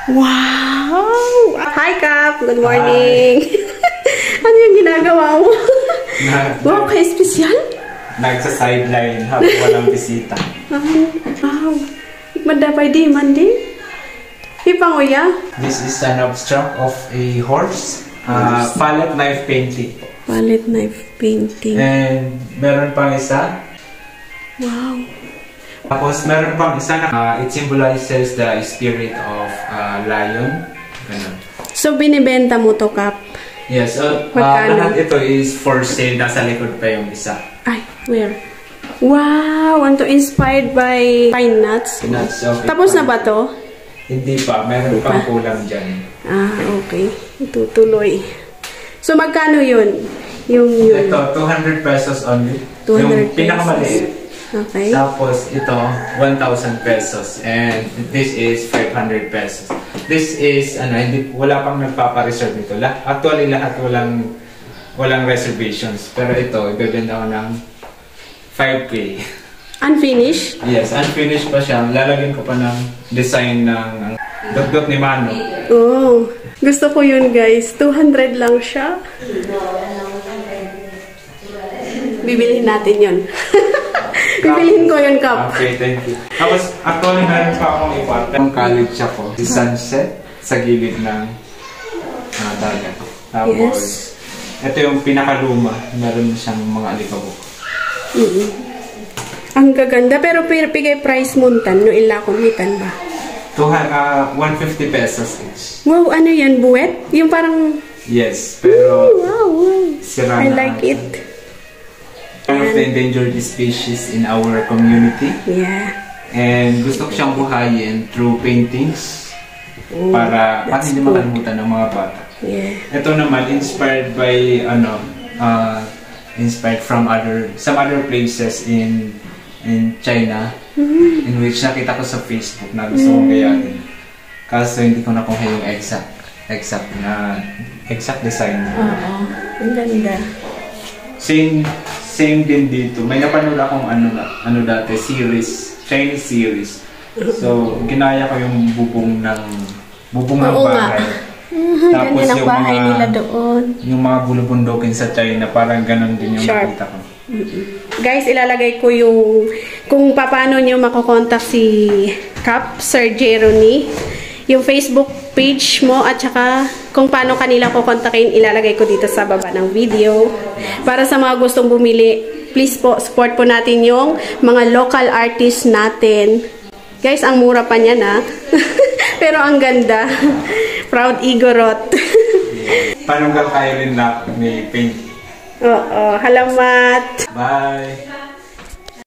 Wow! Hi, Kap! Good morning! Ano yung ginagawa mo? Wow, kay espesyal? Nagsa-sideline habang walang bisita. Wow! Ikmadapay di, mandi? Ipanguya? This is an abstract of a horse. Palette knife painting. Palette knife painting. And meron pang isa. Wow! Tapos meron pang isa na it symbolizes the spirit of lion. Ganun. So, binibenta mo to, Kap? Yes. Lahat ito is for sale. Nasa likod pa yung isa. Ay, where? Wow! Ano to? Inspired by pine nuts? Tapos na ba to? Hindi pa. Meron pang kulang dyan. Ah, okay. Itutuloy. So, magkano yun? Yung ito, 200 pesos only. 200 yung pinakamaliit. Okay. Tapos, ito, 1,000 pesos. And this is 500 pesos. This is, wala pang nagpapa-reserve nito. Actually, lahat walang reservations. Pero ito, ibebenta ko ng 5K. Unfinished? Yes, unfinished pa siya. Lalagyan ko pa ng design ng dot-dot ni Mano. Oh, gusto ko yun, guys. 200 lang siya. Bibilihin natin yun. Bibilihin ko yun, Kap. Okay, thank you. Tapos, actually, meron pa akong iparta. Ang college ako. Si sunset sa gilid ng dagat. Tapos, ito yung pinakaluma. Meron siyang mga alikabok. Ang gaganda. Pero pigay price muntan. No ila kumitan ba? 150 pesos each. Wow, ano yan? Buwet? Yung parang... Yes, pero... Wow. Sira I like it. One of the endangered species in our community. Yeah. And gusto ko siyang buhayin through paintings. Para hindi makalimutan ng mga bata. Yeah. Ito naman, inspired by, inspired from some other places in China, in which nakita ko sa Facebook na gusto kong gayahin. Kaso hindi ko nakuha yung exact design. Oo. Ang ganda. Same din dito. May napanood akong dati, Chinese series. So, ginaya ko yung bubong ng bahay. Tapos yung bahay nila doon. Yung mga bulubundukin sa China, parang ganun din yung nakita ko. Guys, ilalagay ko yung kung paano nyo makokontak si Kap, Sir Jerony, yung Facebook page mo at saka kung paano kanila ko kontakin, ilalagay ko dito sa baba ng video. Para sa mga gustong bumili, please po, support po natin yung mga local artists natin. Guys, ang mura pa niya na. Pero ang ganda. Proud Igorot. Panunggal kayo rin na may paint. Oo, halamat. Bye!